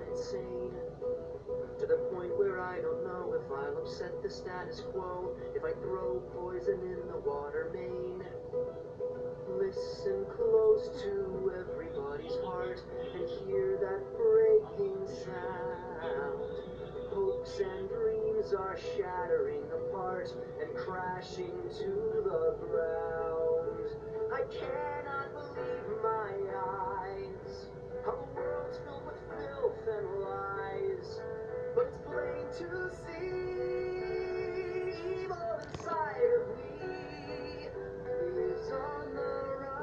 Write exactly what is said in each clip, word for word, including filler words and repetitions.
gone insane, to the point where I don't know if I'll upset the status quo, if I throw poison in the water main. Listen close to everybody's heart and hear that breaking sound. Hopes and dreams are shattering apart and crashing to the ground. I cannot believe my eyes. Our world's filled with filth and lies, but it's plain to see evil inside of me is on the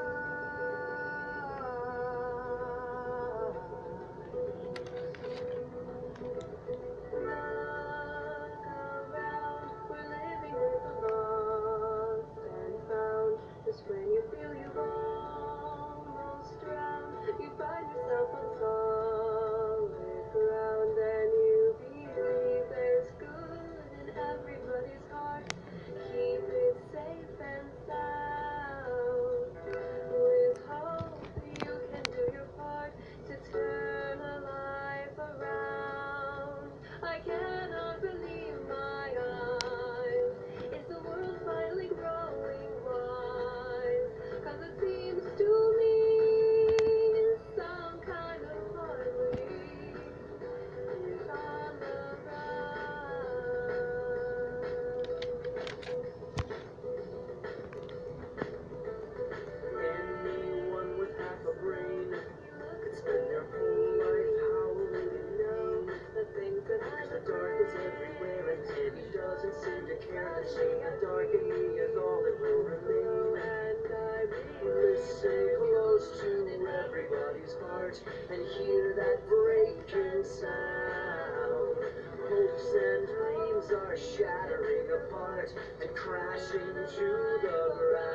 look around, we're living with the lost and found. Just when you feel you've almost drowned, you find yourself on solid ground, and you believe there's good in everybody's heart. Keep it safe and sound. With hope, you can do your part to turn a life around. I cannot believe my eyes. Is the world finally growing wise? 'Cause it seems to me some kind of harmony is on the rise. Anyone with half a brain could spend their whole life howling in pain. The things that there's the dark is everywhere, and Teddy doesn't seem to care. The shade of dark in me is all that will remain. And I listen close to everybody's heart and hear that breaking sound. Hopes and dreams are shattering apart and crashing to the ground.